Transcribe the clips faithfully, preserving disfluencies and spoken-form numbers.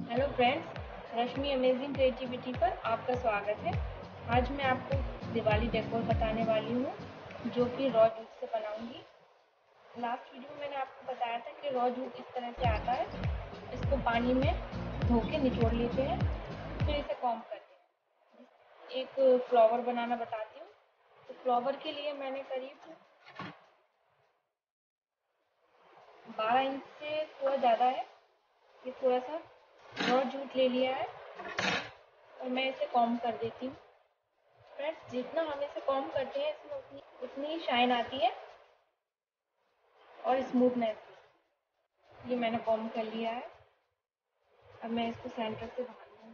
Hello friends, Rashmi amazing creativity पर आपका स्वागत है। आज मैं आपको दिवाली डेकोर बताने वाली हूँ जो कि रॉ जूट से बनाऊंगी। लास्ट वीडियो में मैंने आपको बताया था कि रॉ जूट इस तरह से आता है। इसको पानी में धो के निचोड़ लेते हैं, फिर इसे कॉम्ब करते हैं। एक फ्लावर बनाना बताती हूँ। तो फ्लावर के लिए मैंने करीब बारह इंच से थोड़ा ज़्यादा है, ये थोड़ा सा रॉ जूट ले लिया है और मैं इसे कॉम्ब कर देती हूँ। फ्रेंड्स, जितना हम इसे कॉम्ब करते हैं इसमें उतनी उतनी शाइन आती है और स्मूथनेस। ये मैंने कॉम्ब कर लिया है। अब मैं इसको सेंटर से बाहर लूँगी।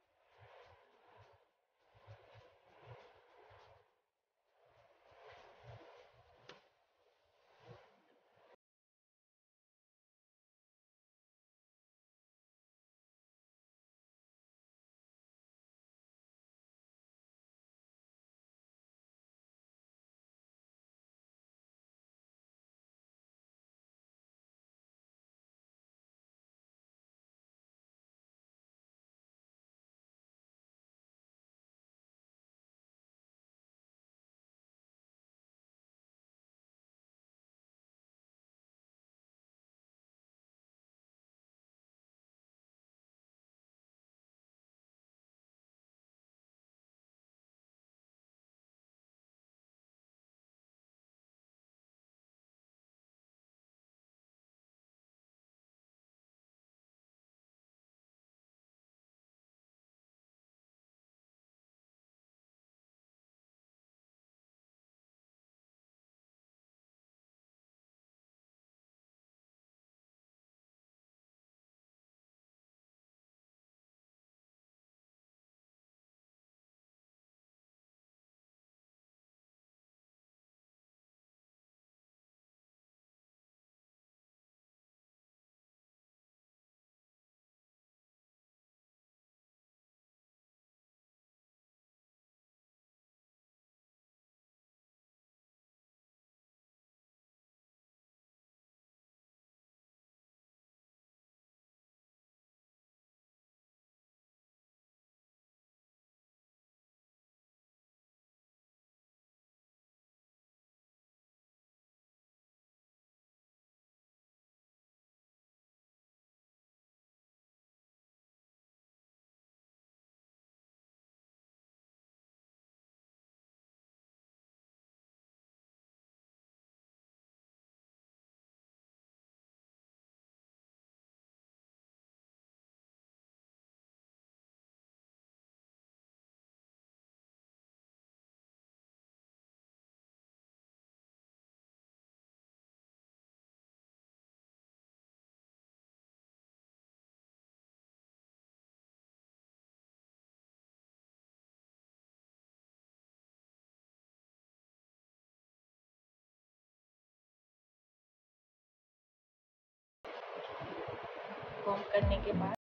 कॉम्ब करने के बाद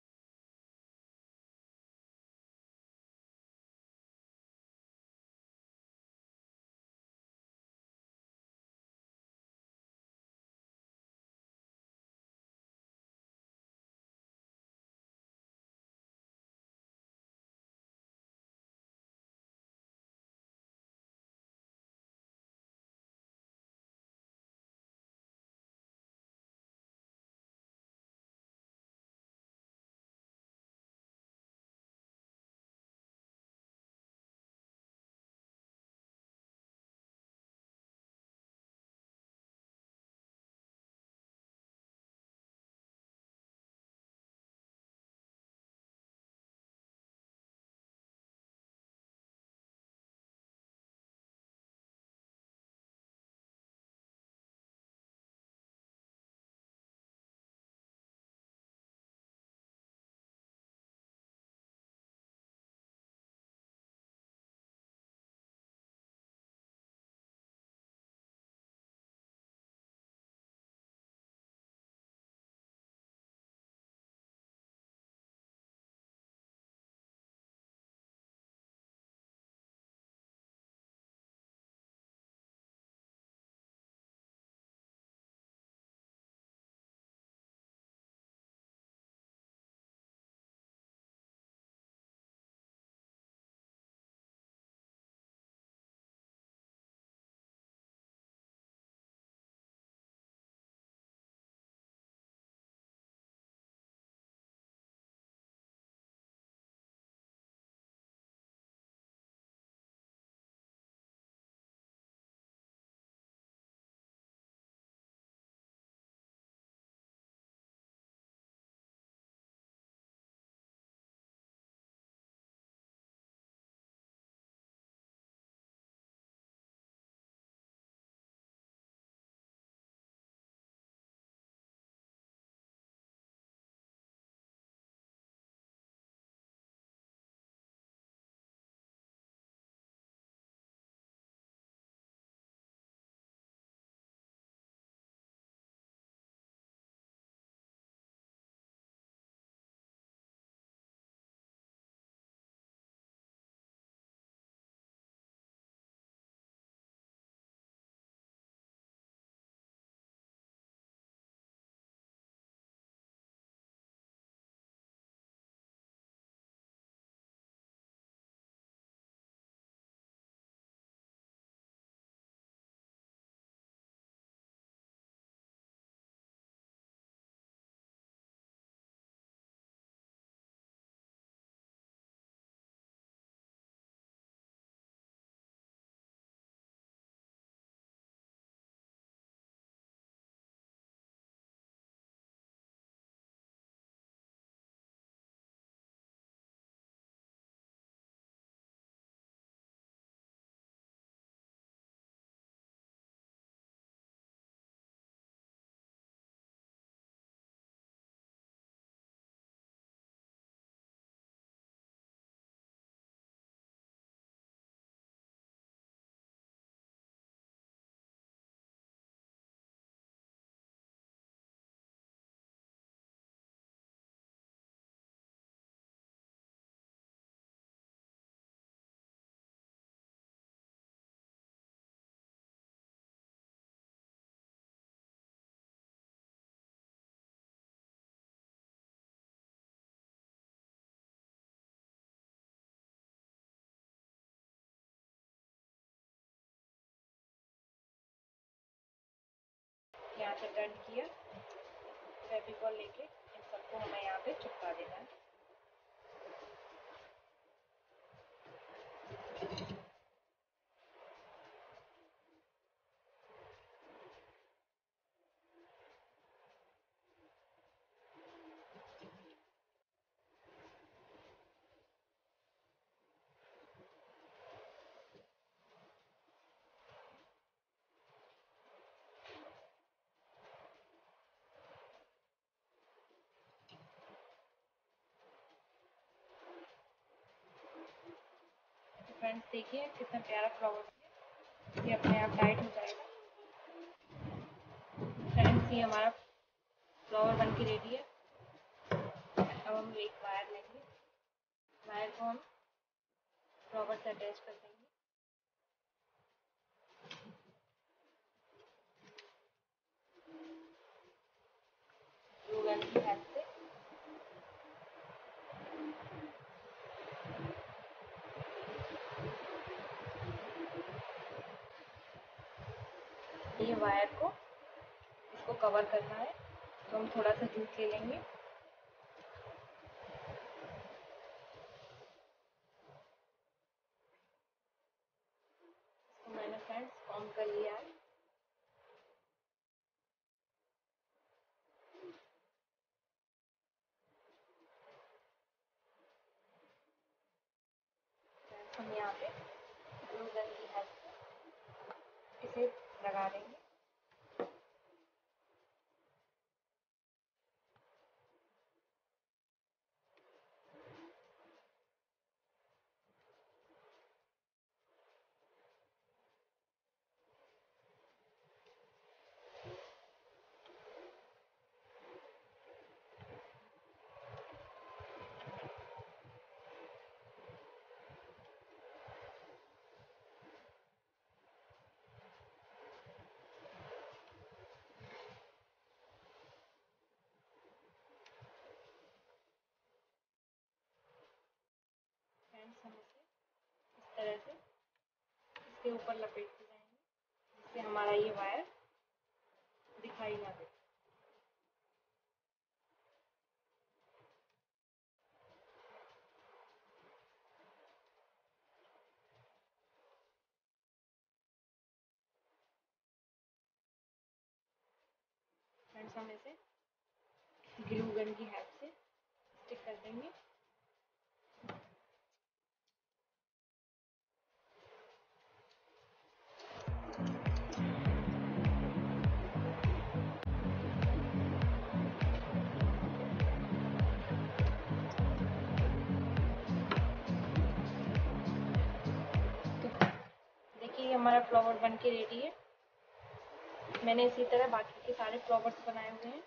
यहाँ से टर्न किया, फेविकॉल लेके इन सबको हमें यहाँ पे चिपका देना है। फ्रेंड्स देखिए कितना प्यारा फ्लावर, ये अपने आप टाइट हो जाएगा। फ्रेंड्स ये हमारा फ्लावर बन के रेडी है। अब हम एक वायर लेंगे, वायर को हम फ्लावर से अटैच कर देंगे। ग्लू गन की हेल्प से ये वायर को इसको कवर करना है, तो हम थोड़ा सा जूट ले लेंगे। इसको मैंने फ्रेंड्स कॉम कर लिया है। हम यहाँ पे ग्लू गन की हेल्प से इसे लगा देंगे। फ्रेंड्स हम इसे इस तरह से इसके ऊपर लपेटते जाएंगे, जिससे हमारा ये वायर दिखाई ना दे। फ्रेंड्स हम इसे ग्लू गन की हेल्प से स्टिक कर देंगे। देखिए हमारा फ्लावर बन के रेडी है। मैंने इसी तरह बाकी के सारे फ्लावर्स बनाए हुए हैं।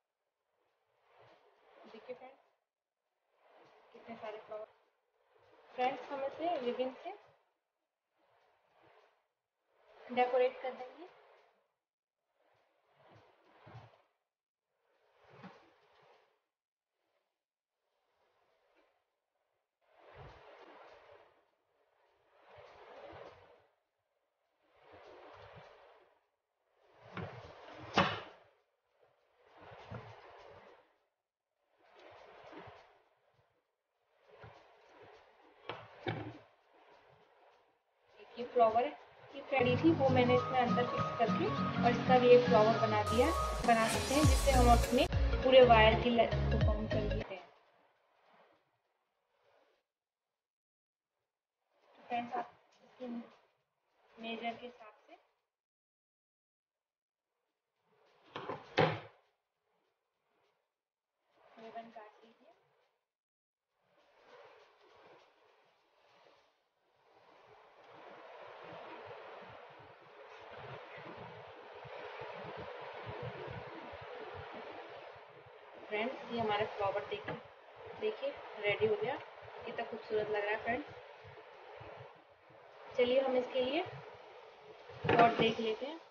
देखिए फ्रेंड्स कितने सारे फ्लावर। फ्रेंड्स हम इसे रिबन से डेकोरेट कर देंगे। ये फ्लावर की फ्रेंडी थी वो मैंने इसमें अंदर फिक्स करके और इसका भी एक फ्लावर बना दिया बना सकते हैं, जिससे हम अपने पूरे वायर की लेंथ को कम कर लेते हैं। फ्रेंड्स आप इसके मेजर के हिसाब से रिबन काट लीजिए। फ्रेंड्स ये हमारा फ्लावर देखिए देखिए रेडी हो गया। कितना खूबसूरत लग रहा है फ्रेंड्स। चलिए हम इसके लिए पॉट देख लेते हैं।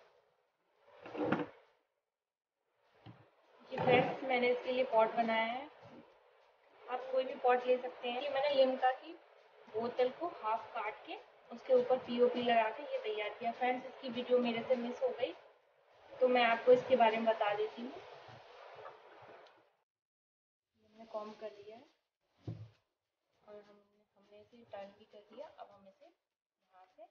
जी फ्रेंड्स मैंने इसके लिए पॉट बनाया है। आप कोई भी पॉट ले सकते हैं। ये मैंने लिम्का की बोतल को हाफ काट के उसके ऊपर पीओपी लगा के ये तैयार किया। फ्रेंड्स इसकी वीडियो मेरे से मिस हो गई, तो मैं आपको इसके बारे में बता देती हूँ। हमने कॉम कर लिया है और हमने हमने इसे टर्न भी कर दिया। अब हम इसे यहाँ से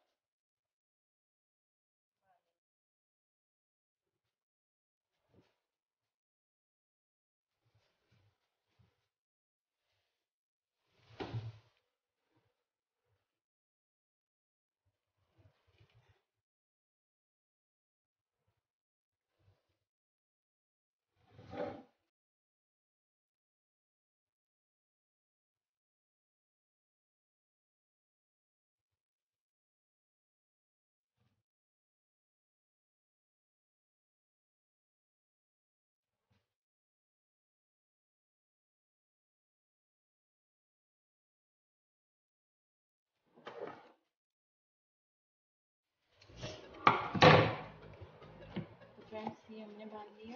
फ्रेंड्स ये हमने बांध लिया।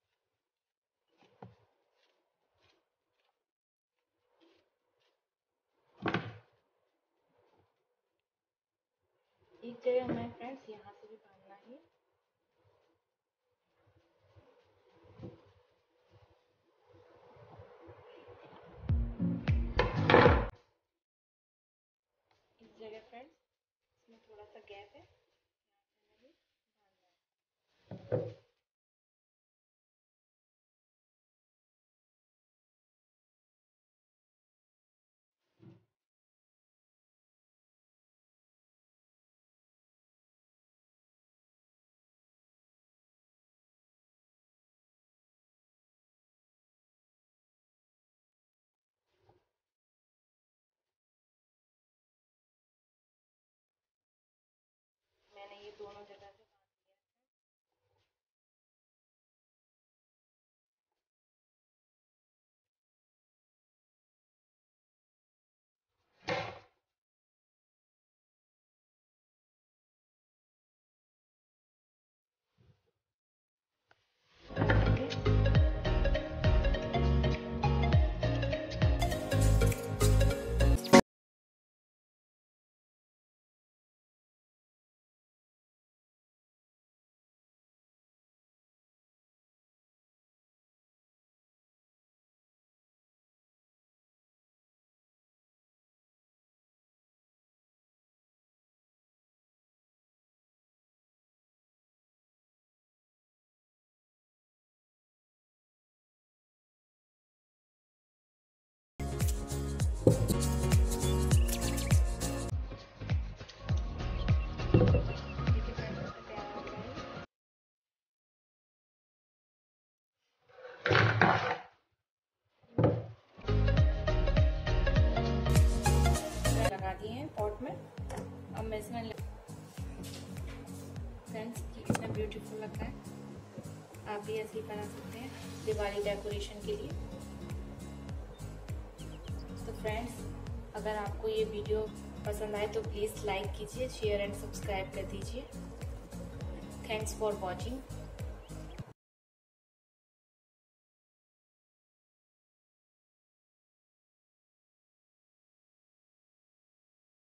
एक जगह हमें फ्रेंड्स यहाँ से भी बांधना है। इस जगह फ्रेंड्स इसमें थोड़ा सा गैप है, मैंने ये दोनों जगह से लगा दिए हैं पॉट में। अब मैं इसमें फ्रेंड्स कितना ब्यूटीफुल लगता है। आप भी ऐसे ही बना सकते हैं दिवाली डेकोरेशन के लिए। तो फ्रेंड्स अगर आपको ये वीडियो पसंद आए तो प्लीज़ लाइक कीजिए, शेयर एंड सब्सक्राइब कर दीजिए। Thanks for watching.